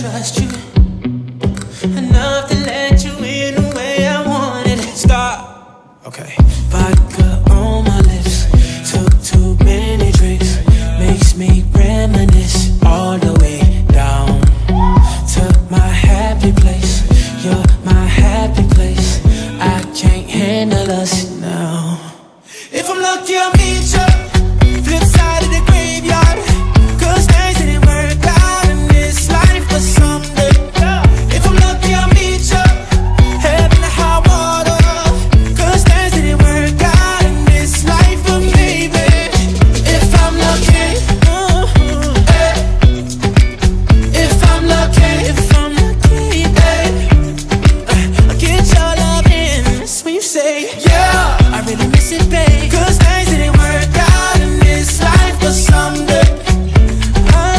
trust you enough to let you in the way I wanted. Stop. Okay. Vodka on my lips, took too many drinks, makes me reminisce all the way down to my happy place. You're my happy place. I can't handle us now. If I'm lucky, I'll meet you flip side of the graveyard, 'cause things didn't work out in this life, but someday. If I'm lucky, I'll meet you heaven to high water, 'cause things didn't work out in this life, but maybe if I'm lucky, if I'm lucky, I'll get your love in. That's when you say, yeah, I really miss it, babe, 'cause things didn't work out in this life, but someday. I'm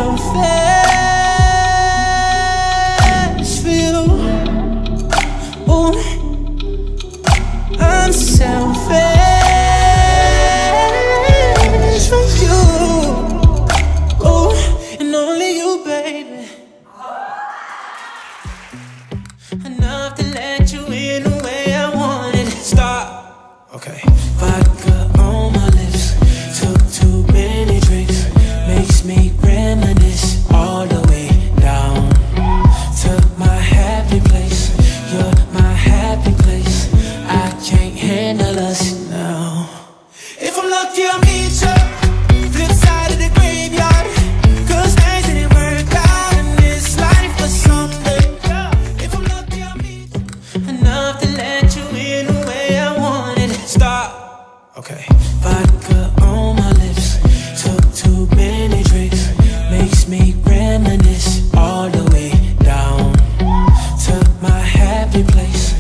selfish for you. Ooh, I'm selfish for you. Ooh, and only you, baby. Enough to let you in the way I wanted. Stop. Okay. Vodka on my lips, took too many drinks, makes me reminisce all the way down to my happy place. You're my happy place. I can't handle us now. If I'm lucky, I'll meet you flip side of the graveyard, 'cause things didn't work out in this life, but someday. If I'm lucky, I'll meet you enough to let you in the way I wanted. Stop. Okay. Vodka on my lips, took too many drinks, makes me reminisce all the way down to my happy place.